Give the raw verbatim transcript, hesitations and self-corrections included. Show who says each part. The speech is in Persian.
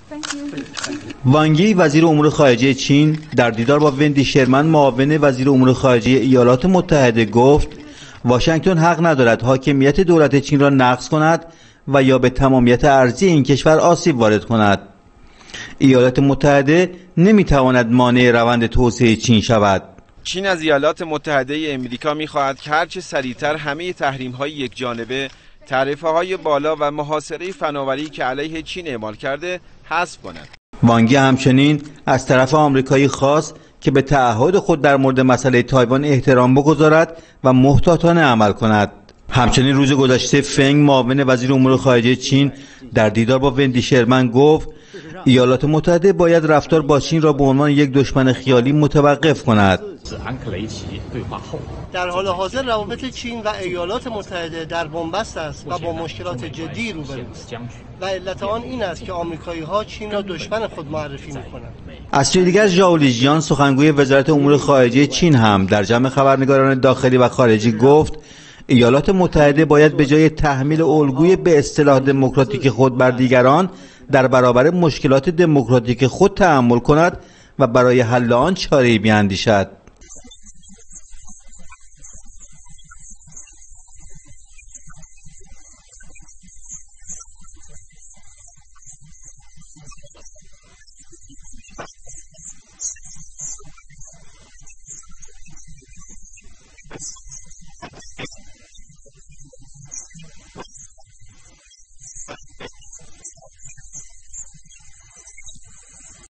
Speaker 1: وانگ یی وزیر امور خارجه چین در دیدار با وندی شرمن معاون وزیر امور خارجه ایالات متحده گفت واشنگتن حق ندارد حاکمیت دولت چین را نقض کند و یا به تمامیت ارضی این کشور آسیب وارد کند. ایالات متحده نمیتواند مانع روند توسعه چین شود.
Speaker 2: چین از ایالات متحده امریکا می‌خواهد که هرچه سریعتر همه تحریم‌های یکجانبه، تعرفه‌های بالا و محاصره فناوری که علیه چین اعمال کرده حذف کند.
Speaker 1: وانگ یی همچنین از طرف آمریکایی خواست که به تعهد خود در مورد مسئله تایوان احترام بگذارد و محتاطانه عمل کند. همچنین روز گذشته فنگ معاون وزیر امور خارجه چین در دیدار با وندی شرمن گفت ایالات متحده باید رفتار با چین را به عنوان یک دشمن خیالی متوقف کند.
Speaker 3: در حال حاضر روابط چین و ایالات متحده در بنبست است و با مشکلات جدی روبروست و علت آن این است که آمریکایی‌ها چین را دشمن خود معرفی می‌کنند.
Speaker 1: از سوی دیگر ژائو لیژیان سخنگوی وزارت امور خارجه چین هم در جمع خبرنگاران داخلی و خارجی گفت ایالات متحده باید به جای تحمیل الگوی به اصطلاح دموکراتیک خود بر دیگران در برابر مشکلات دموکراتیک خود تأمل کند و برای حل آن چاره‌ای بیاندیشد.
Speaker 4: Yes.